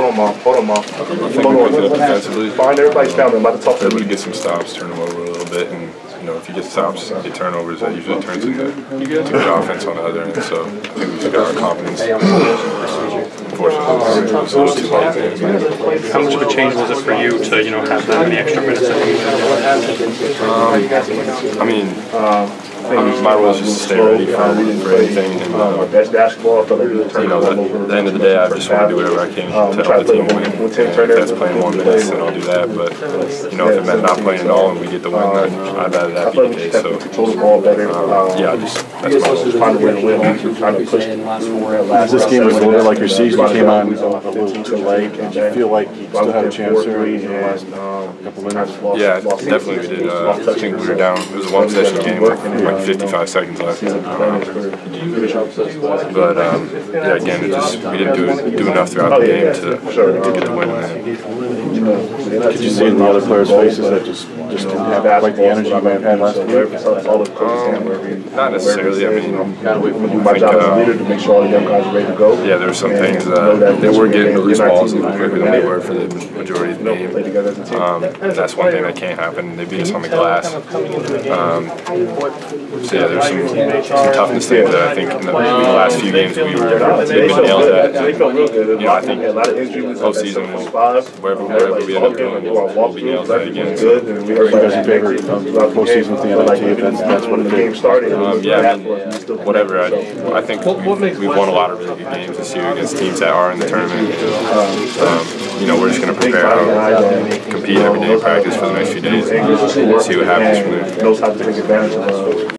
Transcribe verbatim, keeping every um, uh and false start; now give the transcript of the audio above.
Hold on, Mom. Hold on, Mom. I think we picked it up defensively. Find everybody's family. I'm about to talk to Able you. to get some stops, turn them over a little bit, and you know, if you get stops, get turnovers, that usually turns into to good offense on the other end. So I think we just got our confidence. Unfortunately, it was a little too hard. How much of a change was it for you to, you know, have that many extra minutes? Um, I mean, I mean, my role is just to stay ready for, for anything. And, uh, our best basketball. I felt like we you know, at the end of the day, I just want to do whatever I can to help the team win. And if that's playing one minutes, then I'll do that. But you know, if it meant not playing at all and we get the win, then I'd rather that be the case. So um, yeah, just that's my role. Trying to win, win, trying to push. This game was a little bit like your season. You came on a little too late. Did you feel like you still had a chance there? A couple minutes. Yeah, definitely we did. Uh, I think we were down. It was a one possession game, like fifty-five seconds left. Um, but um, yeah, again, it just we didn't do do enough throughout the game to, to get the win. Could you see in the other players' faces that just just didn't have quite the energy you may have had last week? Um, not necessarily. I mean, my job as a leader to make sure all the young guys are ready to go. Yeah, there were some things uh, they were getting loose balls a little quicker than they were for the majority of the game. Um, that's one thing that can't happen. They beat us on the glass. Um, so yeah, there's some, some toughness things that I think in the, in the last few games we were maybe nailed at. You know, I think postseason, wherever, wherever we end up doing, we'll, we'll be nailed at again. So. You guys in favor of postseason with the N I T events? That's what it is. Um, yeah, I mean, whatever. I, I think we've, we've won a lot of really good games this year against teams that are in the tournament. Um, you know, we're just going to prepare out, compete every day in practice for the next few days, and see what happens from there.